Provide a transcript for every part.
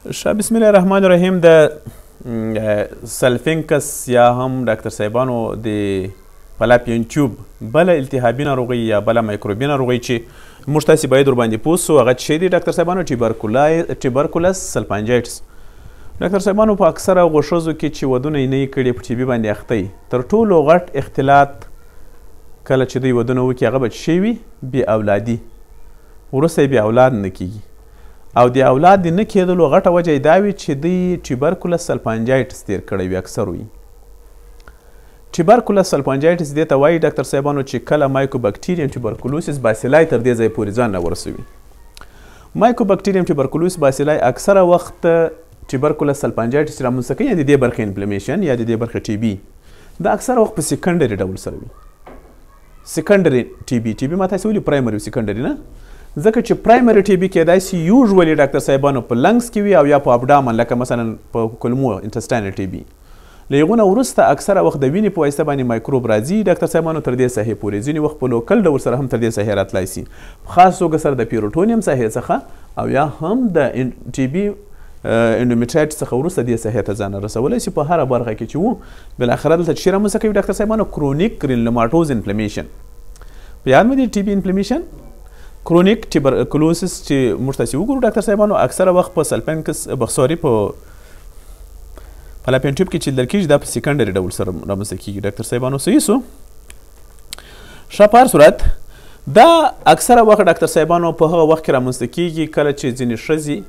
بسم الله الرحمن الرحیم. د سلفینکس یا هم ډاکټر صاحبانو د فلاپین ټیوب بله التهابي ناروغي یا بله مایکروبي ناروغي چې موږ تاسې باید ورباندې پوه سو هغه څه دی ډاکټر صاحبانو؟ ټیبرکولس سلفانجایټس. ډاکټر صاحبانو په اکثره هغو ښځو کې چې ودونه یې نه یې کړي په ټي بي باندې اخته یي، تر ټولو غټ اختلاط کله چې دوی ودونه وکړي هغه به څه وي؟ بې اولادي. وروسته یې بې اولاد نه کېږي او د اولاد د نه کېدلو غټه وجه یې دا وي چې دوی ټیبرکولس سلفانجایټس تیر کړی وي. اکثر وي ټیبرکولس سلفانجایټس دې ته وایي ډاکټر صاحبانو چې کله مایکوبکټیریم ټیبرکلوسس باسیلای تر دې ځایه پورې ځان راورسوي. مایکوبکټیریم ټیبرکلوسس باسیلای اکثره وخت ټیبرکولس سلفانجایټس رامنځته کوي، یا د دې برخې انفلمیشن یا د دې برخې ټي بي، دا اکثره وخت په سیکنډري ډول سره وي. سیکنډري ټي بي، ټي بي ما تاسې ولي پرایمري سیکنډري نه، ځکه چې پرایمري ټي بي کیدای سي یوژولي ډاکټر صاحبانو په لنګس کې وي او یا په ابډامن، لکه مثلا په کولمو انټسټاینل ټي بي. له هغونه وروسته اکثره وخت د وینې په واسطه باندې مایکروب راځي ډاکټر صاحبانو تر دې ساحې پورې، ځینې وخت په لوکل ډول سره هم تر دې ساحې راتلی سي، خاص توګه سره د پیروټونیم ساحې څخه او یا هم د ټي بي انډومیټرایټس څخه وروسته دې ساحې ته ځان رسولی سي. په هره برخه کې چې وو بالاخره دلته چې رامنځته کوي ډاکټر صاحبانو کرونیک ګرینلوماټوز انفلمیشن. په یاد مو دی ټي بي انفلمیشن کرونیک ټیبرکلوسس چې موږ تاسې وګورو ډاکټر صاحبانو اکثره وخت په سلفینکس سوري په فلاپین ټیوب کې چې لیدل کېږي دا په سیکنډري ډول سره رامنځته کېږي ډاکټر صاحبانو. صحیح سو ښه په هر صورت دا اکثره وخت ډاکټر صاحبانو په هغه وخت کې رامنځته کېږي کله چې ځینې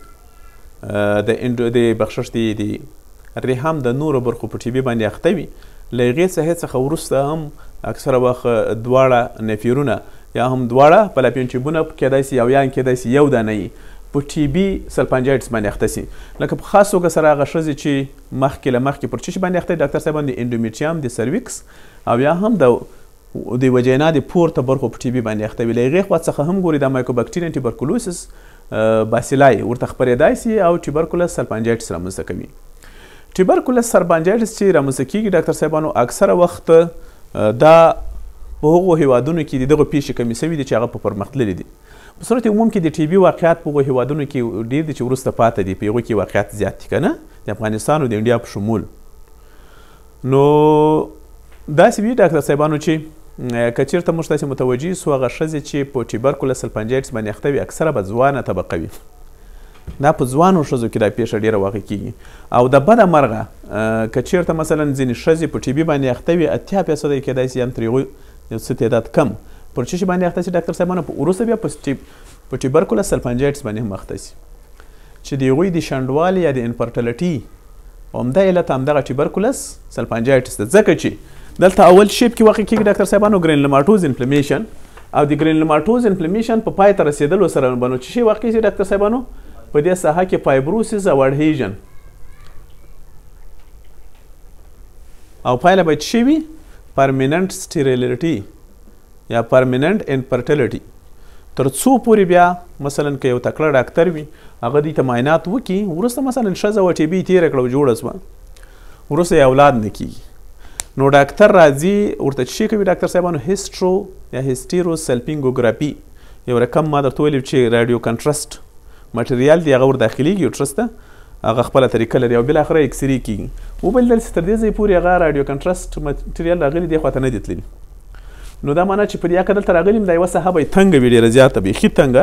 ښځې د بخشش د ریحم د نورو برخو په ټي بي باندې اخته وي، له هغې ساحې څخه وروسته هم اکثره وخت دواړه نفیرونه یا هم دواړه فلاپین ټیوبونه کیدای سي او یا کیدای سي یو دانه یي په ټي بي سلفانجایټس باندې اخته سي. لکه په خاص توګه سره هغه ښځې چې مخکې له مخکې پر څه شي باندې اخته ډاکټر صاحبان د انډومیټریام د سرویکس او یا هم د وجینا د پورته برخو په ټي بي باندې اخته وي. له هغې خوا څخه هم ګوري دا مایکوبکټیریم ټیبرکلوسس باسیلای ورته خپرېدای سي او ټیبرکولس سلفانجایټس رامنځته کوي. ټیبرکولس سلفانجایټس چې رامنځته کېږي ډاکټر صاحبانو اکثره وخت دا په هغو هیوادونو کې د دغه پیښې کمې سوي دي چې هغه په پرمختللي دي. په صورت عموم کې د ټي بي واقعیات په هغو هیوادونو کې ډېر دي چې وروسته پاته دي، په هغو کې واقعیات زیات دي که نه، د افغانستان او د انډیا په شمول. نو داسې وي ډاکټر صاحبانو چې که چېرته موږ تاسې متوجه سو هغه ښځې چې په ټیبرکولس سلفانجایټس باندې اخته وي اکثره به ځوانه طبقه وي. دا په ځوانو ښځو کې دا پیښه ډېره واقع کېږي او د بده مرغه که چېرته مثلا ځینې ښځې په ټي بي باندې اخته وي 80% یې کیدای سي هم تر هغوی یو څه تعداد کم پر څه شي باندې اخته سي ډاکټر صاحبانو، وروسته بیا په ټیبرکولس سلفانجایټس باندې هم اخته سي چې د هغوی د شنډوالي یا د انفرټیلټي همدا علت همدغه ټیبرکولس سلفانجایټس ده. ځکه چې دلته اول شیپ کې واقع کېږي ډاکټر صاحبانو ګرینلوماټوز انفلمیشن او د ګرینلوماټوز انفلمیشن په پای ته رسېدلو سره بنو څه شی واقع سي ډاکټر صاحبانو؟ په دې ساحه کې فایبروسس او اډهیژن او پایله به څه وي؟ پرمیننټ سټیریلیټي یا پرمیننټ انفرټیلیټي. تر څو پورې بیا مثلا که یو تکړه ډاکټر وي هغه دوی ته معاینات وکړي، وروسته مثلا ښځه وه ټي بي تېره کړه او جوړه سوه، وروسته یې اولاد نه کېږي، نو ډاکټر راځي ورته څه کوي ډاکټر صاحبانو؟ هیسټرو یا هیسټیرو سلفینګوګرافي یو رقم ما درته ویلي چې راډیو کنټرسټ مټریال دی هغه ور داخلیږي یوټرس ته، هغه خپله طریقه لري او بالاخره اکسرې کېږي. وبلدل چې تر دې ځایه پورې هغه راډیو کنټرسټ مټریال راغلي دې خواته نه دي تللي. نو دا معنا چې په دې هکله دلته راغلي دا یوه ساحه به یې تنګه وي، ډېره زیاته بیخي تنګه.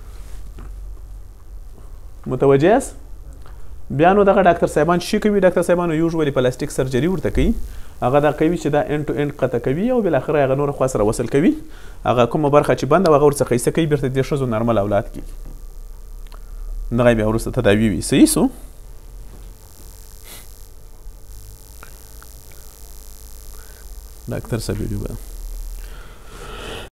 متوجه یاست؟ بیا نو دغه ډاکټر صاحبان څه کوي ډاکټر صاحبانو؟ یوژولي پلاستیک سرجري ورته کوي، هغه دا کوي چې دا انډ ټو انډ قطع کوي او بالاخره هغه نوره خوا سره وصل کوي، هغه کومه برخه چې بنده هغه ورڅخه ایسته کوي، بېرته دې ښځو نارمل اولاد کېږي، دغه بیا وروسته تداوي وي. صحیح سو ډاکټر صاحب